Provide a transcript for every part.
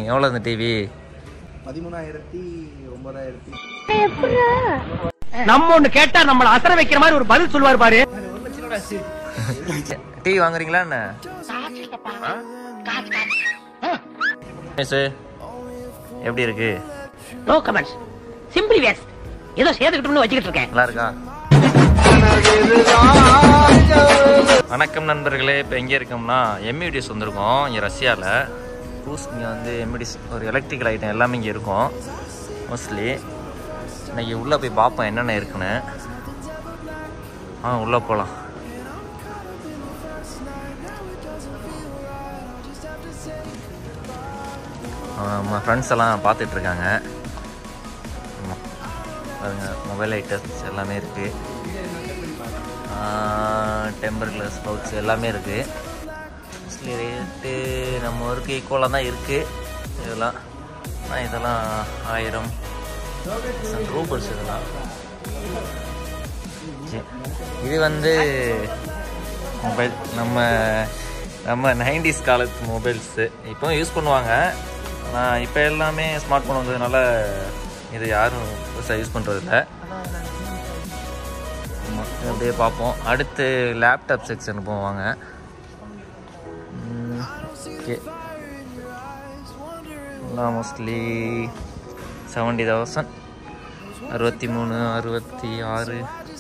எவ்வளோ இந்த டிவி? 13,000 நம்ம ஒண்ணு கேட்டா நம்மள அசர வைக்கிற மாதிரி ஒரு பதில் சொல்லுவார் பாரு. டிவி வாங்குறீங்களா என்ன? எப்படி இருக்கு? No comments. Simply waste. ஏதோ சேர்த்துக்கிட்டோம்னு வச்சுக்கிட்டு இருக்கேன். நல்லா இருக்கா? வணக்கம் நண்பர்களே. இப்போ எங்கே இருக்கோம்னா எம்யூடிஎஸ் வந்திருக்கோம். இங்கே ரஷ்யாவில் இங்கே வந்து எம்யூடிஎஸ் ஒரு எலக்ட்ரிக்கல் ஐட்டம் எல்லாமே இங்கே இருக்கும் மோஸ்ட்லி. இன்னைக்கு உள்ளே போய் பார்ப்போம் என்னென்ன இருக்குன்னு. உள்ளே போகலாம். நம்ம ஃப்ரெண்ட்ஸ் எல்லாம் பார்த்துட்ருக்காங்க. பாருங்க, மொபைல் ஐட்டம்ஸ் எல்லாமே இருக்குது. டெம்பர் கிளாஸ் பவுச் எல்லாமே இருக்குது. மோஸ்ட்லி ரேட்டு நம்ம ஊருக்கு ஈக்குவலாக தான் இருக்குது இதெல்லாம். இதெல்லாம் 1000 ரூபர்ஸ் இதெல்லாம். இது வந்து மொபைல் நம்ம 90s காலத்து மொபைல்ஸு இப்போ யூஸ் பண்ணுவாங்க. இப்போ எல்லாமே ஸ்மார்ட் ஃபோன் வந்ததுனால இது யாரும் பெருசாக யூஸ் பண்ணுறதில்ல. அப்படியே பார்ப்போம். அடுத்து லேப்டாப் செக்ஷன் போவாங்க. Okay, mostly 70,000, 63, 66.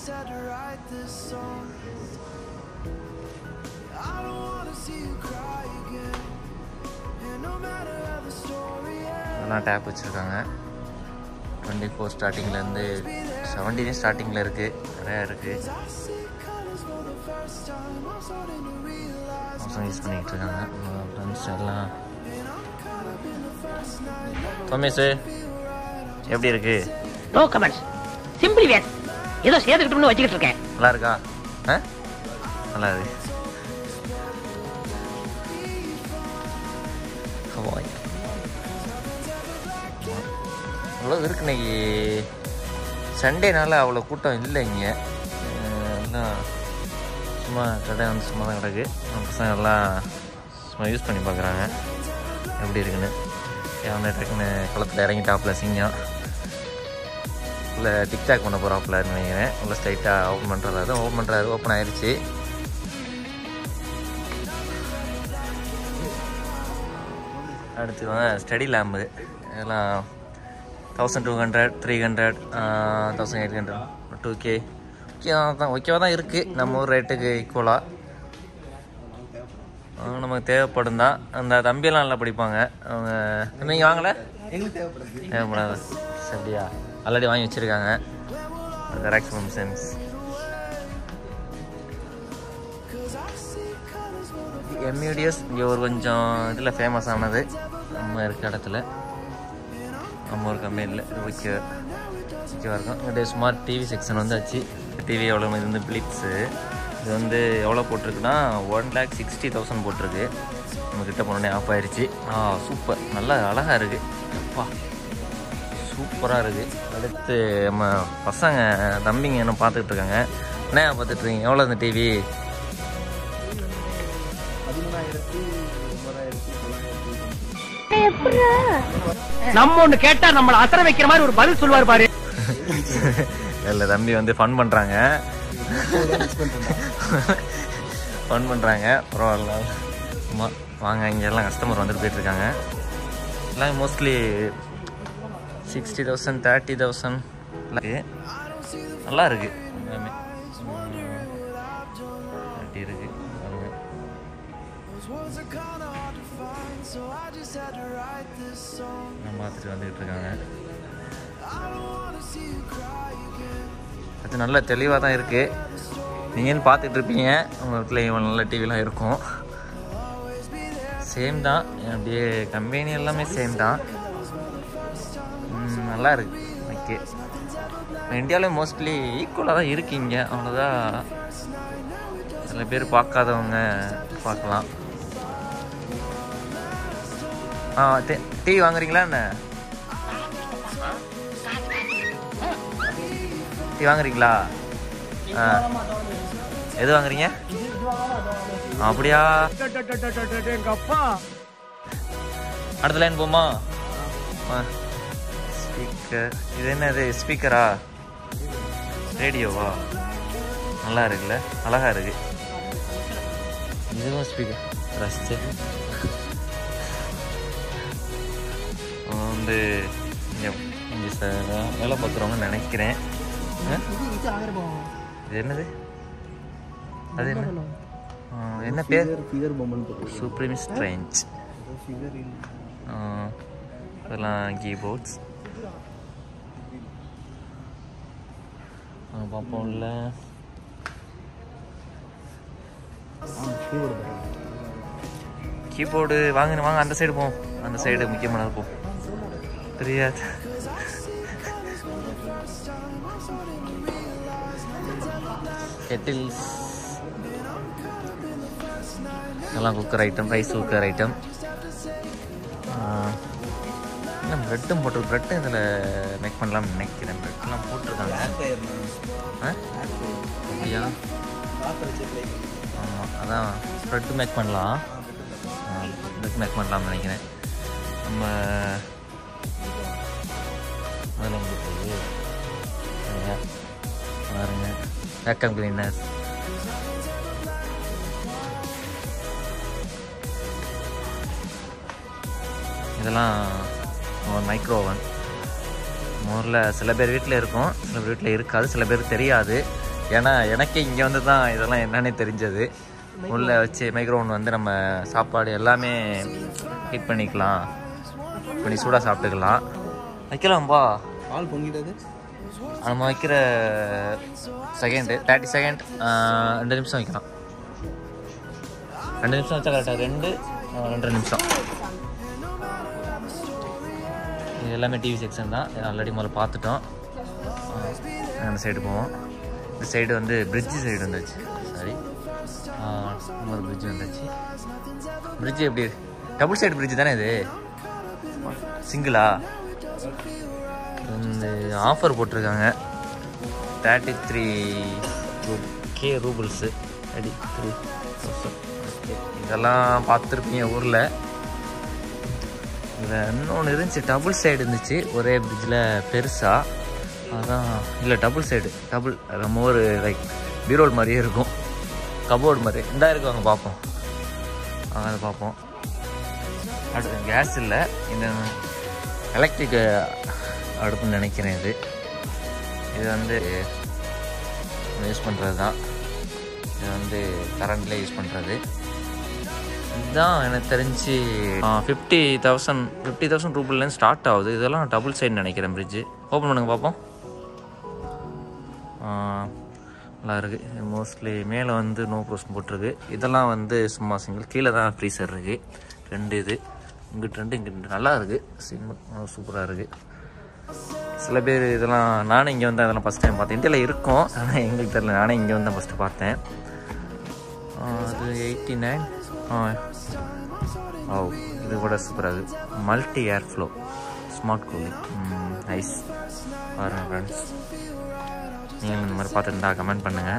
அதெல்லாம் டேப் வச்சுருக்காங்க. 24 ஸ்டார்டிங்லேருந்து 17 ஸ்டார்டிங்கில் இருக்குது. நிறையா இருக்குது. யூஸ் பண்ணிக்கிட்டு இருக்காங்க ஃப்ரெண்ட்ஸ் எல்லாம். தோமேஷ் எப்படி இருக்கு? No comments. Simply waste. ஏதோ சேர்த்துக்கிட்டோம்னு வச்சுக்கிட்டு இருக்கேன். நல்லா இருக்கா? நல்லா இருக்கு. அவ்வளோ இருக்கு. இன்னைக்கு சண்டேனால அவ்வளோ கூட்டம் இல்லை இங்கே. எல்லாம் சும்மா கடை வந்து சும்மா தான் கிடக்கு. பசங்க எல்லாம் சும்மா யூஸ் பண்ணி பார்க்குறாங்க எப்படி இருக்குன்னு. வந்து டக்குன்னு குளத்தில் இறங்கிட்டாப்புல சிங்கம். உள்ள டிக்டாக் பண்ண போகிறாப்புலன்னு நினைக்கிறேன். உள்ள ஸ்ட்ரைட்டாக ஓப்பன் பண்ணுறாரு. ஓப்பன் ஆயிடுச்சு. அடுத்து வந்து ஸ்டடி லேம்பு இதெல்லாம் 1200, 300, 1800, 2K. ஓகேவா தான் இருக்குது. நம்ம ஊர் ரேட்டுக்கு ஈக்குவலாக நமக்கு தேவைப்படும் தான். அந்த தம்பியெல்லாம் நல்லா படிப்பாங்க. அவங்க நீங்கள் வாங்கலை? தேவைப்படாது. சரியா? ஆல்ரெடி வாங்கி வச்சுருக்காங்க. Xerox sense. எம்யூடிஎஸ் இங்கே ஒரு கொஞ்சம் இதில் ஃபேமஸ் ஆனது நம்ம இருக்க இடத்துல. நம்ம ஒரு கம்பெனியில் ஓகேவா இருக்கும். இங்கே ஸ்மார்ட் டிவி செக்ஷன் வந்தாச்சு. டிவி எவ்வளோ? இது வந்து பிளிப்ஸு. இது வந்து எவ்வளோ போட்டிருக்குன்னா 1,60,000 போட்டிருக்கு. நம்மக்கிட்ட போனோடனே ஆஃப் ஆயிடுச்சு. சூப்பர், நல்லா அழகாக இருக்குது. அப்பா சூப்பராக இருக்குது. அடுத்து நம்ம பசங்க தம்பிங்க என்ன பார்த்துக்கிட்டு இருக்காங்க. என்ன பார்த்துட்ருக்கீங்க? எவ்வளோ இந்த டிவி? 13,900. நம்ம ஒண்ணு கேட்டா நம்மள அசர வைக்கிற மாதிரி ஒரு பதில் சொல்லுவார் பாரு. இல்லை, தம்பி வந்து ஃபன் பண்ணுறாங்க. பரவாயில்ல. வாங்க, இங்கே எல்லாம் கஸ்டமர் வந்துட்டு போயிட்டுருக்காங்க. எல்லாம் மோஸ்ட்லி 60,000, 30,000 நல்லா இருக்குது. எல்லாமே அப்படி இருக்குது. பார்த்துட்டு வந்துக்கிட்டு இருக்காங்க. அது நல்ல தெளிவாக தான் இருக்குது. நீங்கன்னு பார்த்துட்டு இருப்பீங்க. உங்கள் வீட்டில் இவ்வளோ நல்ல டிவிலாம் இருக்கும். சேம் தான். அப்படியே கம்பெனி எல்லாமே சேம் தான். நல்லா இருக்கு. ஓகே, இந்தியாவில் மோஸ்ட்லி ஈக்குவலாக தான் இருக்கீங்க. அவ்வளோதான். சில பேர் பார்க்காதவங்க பார்க்கலாம். டிவி வாங்குறீங்களா என்ன? டிவி வாங்குறீங்களா? எது வாங்குறீங்க? அப்படியா? அடுத்த லைன் போமா? ஸ்பீக்கர். இது என்னது ஸ்பீக்கரா? ரேடியோவா? நல்லா இருக்குல்ல, அழகா இருக்கு. இதுவும் ஸ்பீக்கர் ரசிச்சு வந்து இங்கே வேலை பார்க்குறவங்கன்னு நினைக்கிறேன். இது என்னது? அது என்ன என்ன பேர்? சுப்ரீம் ஸ்ட்ரென்ச். அதெல்லாம் கீபோர்ட்ஸ் பார்ப்போம்ல. கீபோர்டு வாங்க அந்த சைடு போவோம். அந்த சைடு முக்கியமானது போவோம். தெரியாது. கெட்டில்ஸ் எல்லாம் cooker item, rice cooker item. என்ன ப்ரெட்டும் போட்டு ப்ரெட்டும் இதில் மேக் பண்ணலாம்னு நினைக்கிறேன். ப்ரெட்லாம் போட்டிருக்காங்க. அப்படியா? ஆமாம், அதான் ப்ரெட்டு மேக் பண்ணலாம். ப்ரெட் மேக் பண்ணலாம்னு நினைக்கிறேன். நம்ம அதில் எங்கே போகுது பாருங்க. Vacuum cleaner. இதெல்லாம் ஒரு மைக்ரோ ஓவன். மோரில் சில பேர் வீட்டில் இருக்கும், சில பேர் வீட்டில் இருக்காது, சில பேர் தெரியாது. ஏன்னா எனக்கே இங்கே வந்து தான் இதெல்லாம் என்னன்னே தெரிஞ்சது. உள்ளே வச்சு மைக்ரோ ஓவன் வந்து நம்ம சாப்பாடு எல்லாமே ஹீட் பண்ணிக்கலாம், பண்ணி சூடாக சாப்பிட்டுக்கலாம். வைக்கலாம்பா. பால் பொங்கிட்டது நம்ம வைக்கிற செகண்டு 30 செகண்ட், 2 நிமிஷம் வைக்கலாம். 2 நிமிஷம் வச்சா கரெக்டாக 2-2.5 நிமிஷம். இது எல்லாமே டிவி செக்ஷன் தான். ஆல்ரெடி முதல்ல பார்த்துட்டோம். அந்த சைடு போவோம். இந்த சைடு வந்து பிரிட்ஜு சைடு வந்துச்சு. சாரி, இன்னொரு பிரிட்ஜு வந்துச்சு. பிரிட்ஜு எப்படி? டபுள் சைடு பிரிட்ஜு தானே இது? சிங்கிளா? இந்த ஆஃபர் போட்டிருக்காங்க 33K ரூபிள்ஸு, 33,000. இதெல்லாம் பார்த்துருப்பீங்க ஊரில். இதில் இன்னொன்று இருந்துச்சு, டபுள் சைடு இருந்துச்சு ஒரே பிரிட்ஜில் பெருசாக. அதான் இல்லை, டபுள் சைடு, டபுள் நம்ம ஒரு லைக் பீரோல் மாதிரியே இருக்கும், கபோர்டு மாதிரி. இந்தா இருக்குவாங்க பார்ப்போம். அதை பார்ப்போம். அடுத்து கேஸ் இல்லை, இந்த எலக்ட்ரிக் அடுப்புன்னு நினைக்கிறேன். இது வந்து யூஸ் பண்ணுறது தான். இது வந்து கரண்ட்லேயே யூஸ் பண்ணுறது. இதுதான் எனக்கு தெரிஞ்சு 50,000 ரூபிள்லேருந்து ஸ்டார்ட் ஆகுது. இதெல்லாம் டபுள் சைடு நினைக்கிறேன். பிரிட்ஜு ஓப்பன் பண்ணுங்க பார்ப்போம். நல்லா இருக்குது. மோஸ்ட்லி மேலே வந்து நோ ப்ரோஸ்ட் போட்டிருக்கு. இதெல்லாம் வந்து சும்மா சிங்கிள். கீழே தான் ஃப்ரீசர் இருக்குது. 2 இது இங்கிட்டு 2 இங்கிட்டு நல்லா இருக்குது. சூப்பராக இருக்குது. சில பேர் இதெல்லாம் நானே இங்கே வந்து அதெல்லாம் ஃபஸ்ட் டைம் பார்த்தேன். இந்தியாவில் இருக்கும், ஆனால் எங்களுக்கு தெரியல. நானே இங்கே வந்து தான் ஃபஸ்ட்டு பார்த்தேன். அது 89. ஓ, இது கூட சூப்பராக இருக்குது. Multi air flow smart cooling. Nice. பாருங்கள் ஃப்ரெண்ட்ஸ், நீங்கள் இந்த மாதிரி பார்த்துருந்தா கமெண்ட் பண்ணுங்கள்.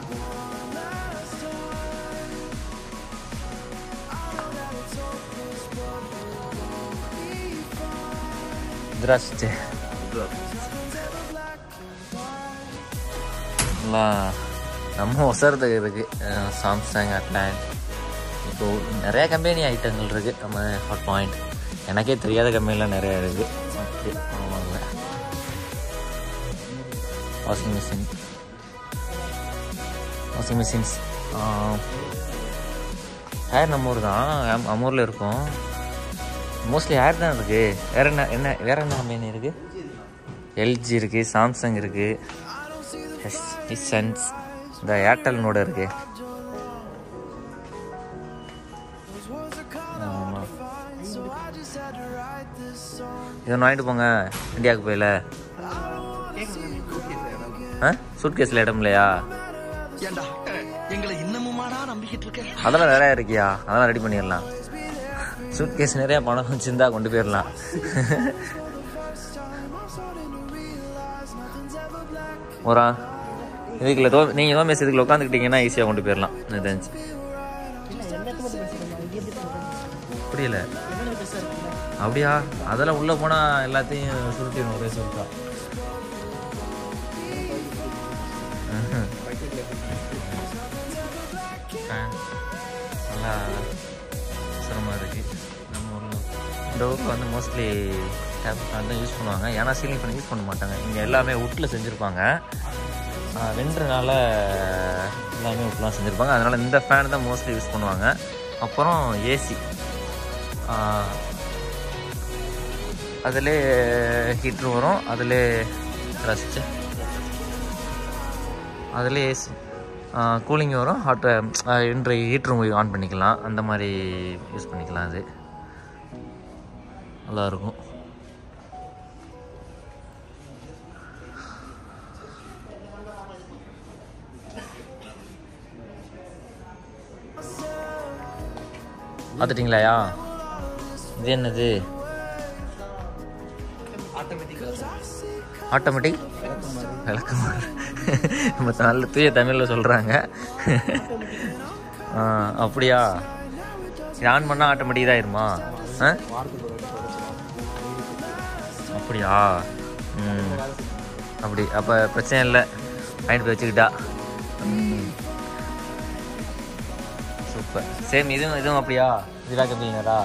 Здравствуйте. நம்ம ஒசரத்துக்கு இருக்குது. சாம்சங், அட்லாண்ட், இப்போ நிறையா கம்பெனி ஐட்டங்கள் இருக்குது. நம்ம ஹாட் பாயிண்ட், எனக்கே தெரியாத கம்பெனிலாம் நிறையா இருக்குது. ஓகே, ஆமாங்க. Washing machines. ஹேர் நம்ம ஊர் தான், அம்மூரில் இருக்கும். மோஸ்ட்லி ஹேர் தான் இருக்குது. வேறு என்ன கம்பெனி இருக்குது? எல்ஜி இருக்குது, சாம்சங் இருக்குது, ஹிசன்ஸ், இந்த ஏர்டெல்னோட இருக்குது. ஆமாம், இதை வாங்கிட்டு போங்க இந்தியாவுக்கு போயில. சூட்கேஸில் இடம் இல்லையா? அதெல்லாம் நிறையா இருக்கியா? அதெல்லாம் ரெடி பண்ணிடலாம். சூட்கேஸ் நிறையா பணம் வச்சுருந்தா கொண்டு போயிடலாம். இதுக்குள்ள நீங்கள் தான் இதுக்குள்ள உட்காந்துக்கிட்டீங்கன்னா ஈஸியாக கொண்டு போயிடலாம். தெரிஞ்சு புரியல. அப்படியா? அதெல்லாம் உள்ளே போனால் எல்லாத்தையும் சுருட்டிடும் ஒரே சுருட்டா. நல்லா சிரமமாக இருக்குது. நம்ம ஊரில் இந்த ஊரில் வந்து மோஸ்ட்லி டேப் ஃபேன் தான் யூஸ் பண்ணுவாங்க. ஏன்னா சீலிங் ஃபேன் யூஸ் பண்ண மாட்டாங்க. இங்கே எல்லாமே வுட்டில் செஞ்சுருப்பாங்க. விண்டர்னால எல்லாமே வுட்லாம் செஞ்சுருப்பாங்க. அதனால் இந்த ஃபேன் தான் மோஸ்ட்லி யூஸ் பண்ணுவாங்க. அப்புறம் ஏசி, அதில் ஹீட்ரு வரும். அதில் ரசிச்சு அதில் ஏசி கூலிங் வரும். இன்று ஹீட்ரு ஆன் பண்ணிக்கலாம். அந்த மாதிரி யூஸ் பண்ணிக்கலாம். அது நல்லாயிருக்கும். பார்த்துட்டிங்களாயா? இது என்னது? ஆட்டோமேட்டிக் விளக்கமாறு. நம்ம நல்ல தூய தமிழில் சொல்கிறாங்க. அப்படியா? இது ஆன் பண்ணால் ஆட்டோமேட்டிக் தான் ஆயிருமா? அப்படியா? அப்படி அப்போ பிரச்சனை இல்லை, வாங்கிட்டு போய் வச்சுக்கிட்டா. சூப்பர். சேம் இதுவும் அப்படியா? இது வேக்கம் கிளீனரா?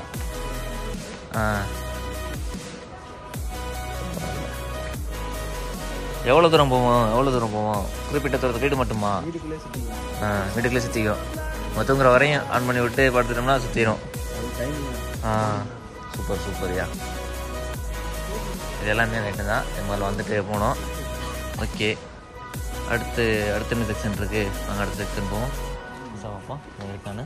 எவ்வளோ தூரம் போவோம்? குறிப்பிட்ட தூரத்துக்கு வீடு மட்டுமா? வீட்டுக்குள்ளே சுற்றிக்கும். தூங்குற வரையும் ஆன் பண்ணி விட்டு படுத்துட்டோம்னா சுற்றிடும். சூப்பர்யா. இது எல்லாமே ரைட்டு தான். முதல்ல வந்துட்டு போனோம். ஓகே, அடுத்து என்ன செக்ஷன் இருக்குது? நாங்கள் அடுத்த செக்ஷன் போவோம். பார்ப்போம் எங்களுக்கான.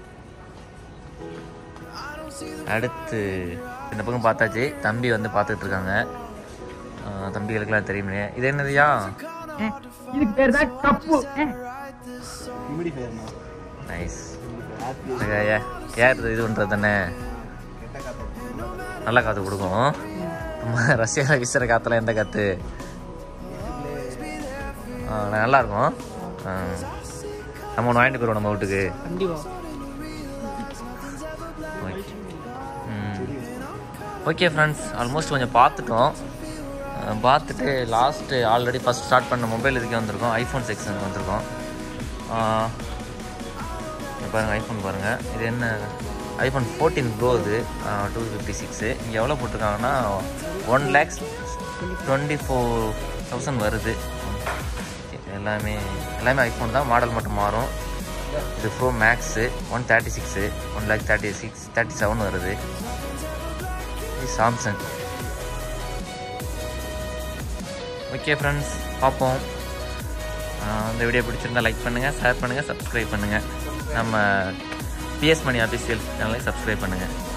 அடுத்து இந்த பக்கம் பார்த்தாச்சு. தம்பி வந்து பார்த்துட்டு இருக்காங்க. தம்பிகளுக்கெல்லாம் தெரியுமே. இது என்னதுயா? இதுக்கு பேர் தான் கப்பு. நைஸ். ஏர் இது பண்ணுறது தானே, நல்லா காற்று கொடுக்கும். ரஷ்யாவில் வீசுகிற காற்றுலாம் எந்த காற்று? நல்லாயிருக்கும். நம்ம ஒன்று வாங்கிட்டு போயிடுவோம் நம்ம வீட்டுக்கு. ஓகே ஃப்ரெண்ட்ஸ், ஆல்மோஸ்ட் கொஞ்சம் பார்த்துட்டு லாஸ்ட்டு ஆல்ரெடி ஃபஸ்ட் ஸ்டார்ட் பண்ண மொபைல் இதுக்கே வந்திருக்கோம். ஐஃபோன் செக்ஷனுக்கு வந்திருக்கோம். பாருங்கள், ஐஃபோன் பாருங்கள். இது என்ன? IPhone 14 Pro. இது 256. இங்கே எவ்வளோ போட்டிருக்காங்கன்னா 1,24,000 வருது. எல்லாமே ஐஃபோன் தான். மாடல் மட்டும் மாறும். இது ப்ரோ மேக்ஸு 136, 1,36,37 வருது. இது சாம்சங். ஓகே ஃப்ரெண்ட்ஸ், பார்ப்போம். இந்த வீடியோ பிடிச்சிருந்தா லைக் பண்ணுங்கள், ஷேர் பண்ணுங்கள், சப்ஸ்கிரைப் பண்ணுங்கள். நம்ம PS Money ஆஃபீஷியல் சேனலை சப்ஸ்கிரைப் பண்ணுங்கள்.